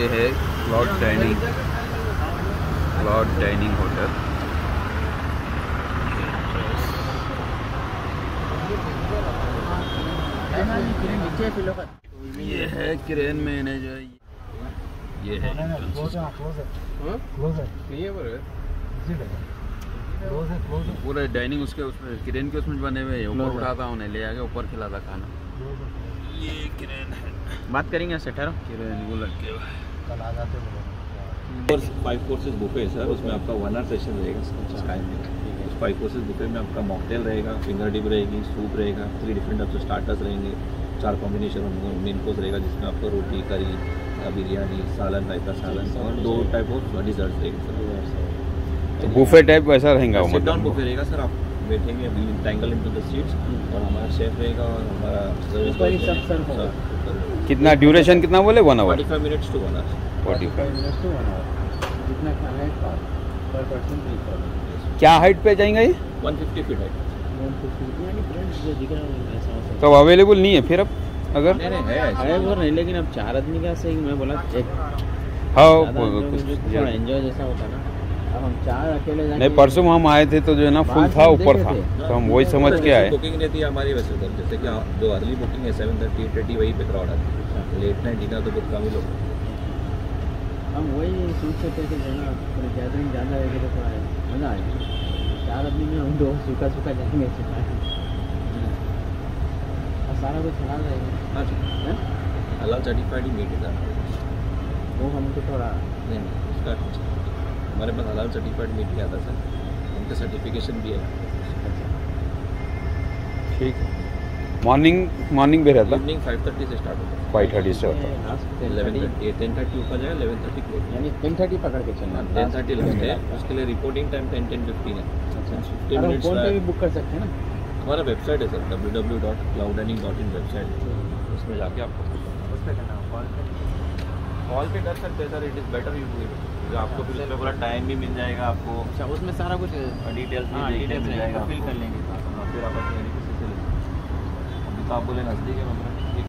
है cloud dining hotel. ये है क्रेन मैनेजर, ये है पूरा डाइनिंग उसके उसमें क्रेन के उसमें बने हुए हैं। ऊपर उठाता हूँ ले आके ऊपर खिलाता खाना। ये क्रेन है, बात करेंगे सेठर क्रेन वो लगे हुए 5 कोर्सेज बुफे है सर, उसमें आपका 1 आवर सेशन रहेगा स्काई में। उस 5 कोर्सेज बुफे में आपका मॉकटेल रहेगा, फिंगर डिप रहेगी, सूप रहेगा, 3 डिफरेंट टाइप्स स्टार्टर्स रहेंगे, 4 कॉम्बिनेशन मेन कोर्स रहेगा जिसमें आपको रोटी, करी, बिरयानी, सालन, रायता सालन और 2 टाइप ऑफ डिजर्ट रहेगा सर। तो बुफे टाइप वैसा रहेगा, सिट डाउन बुफे रहेगा सर। आप बैठेंगे, we will tangle into the seats और हमारा शेफ रहेगा और हमारा कितना ड्यूरेशन कितना बोले 1 hour 45 minutes to 1 hour 45 minutes to 1 hour. जितना खाना है पर पर्सन 300। क्या हाइट पे जाएंगे ये? 150 फीट है। 150 यानी फ्रेंड्स जो दिख रहा है ऐसा तो अवेलेबल नहीं है फिर अब अगर नहीं है है वो नहीं, लेकिन अब 4 आदमी का सही। मैं बोला एक हाँ कुछ थोड़ा एंजॉय जैसा होता ना। अब हम 4 अकेले जाके नहीं, परसों हम आए थे तो जो है ना फुल था, ऊपर था, तो हम वही समझ के आए। बुकिंग रहती है हमारी वैसे तो, जैसे कि जो अर्ली बुकिंग है 7:30 8:30 वही पे क्राउड आती है। लेट नाइट डिनर तो बहुत कम ही लोग। हम वही सोच सकते थे कि ना थोड़ी गैदरिंग ज़्यादा रहेगी तो थोड़ा मज़ा आएगा। 4 आदमी में हम 2 सूखा जाएंगे और सारा कुछ हलाल रहेगा। हाँ जी, हलाल सर्टिफाइड ही मीट है वो हमको थोड़ा नहीं उसका हमारे पास हलाल सर्टिफाइड मीट ही आता सर, उनका सर्टिफिकेशन भी है। ठीक है। मॉर्निंग भी रहता, इवनिंग 5:30 से स्टार्ट होता है, 5:30 से होता है। 11:30 10:30 ऊपर जाएगा, 11:30 क्लोज यानी 10:30 पकड़ के चलना। 10:30 लगते हैं। उसके लिए रिपोर्टिंग टाइम 10:15 है। अच्छा, 15 मिनट्स फोन पे भी बुक कर सकते हैं ना। हमारा वेबसाइट है सर www.clouddining.in वेबसाइट, उसमें जाके आपको उस पर करना कॉल पे कर सकते हैं sir. It is better you do it, आपको फिर उसमें पूरा टाइम भी मिल जाएगा आपको। अच्छा, उसमें सारा कुछ डिटेल्स हाँ डिटेल्स मिल जाएगा, फिल कर लेंगे। फिर आप अपनी किसी से ले। अभी तो आप बोले नज़दीक है मतलब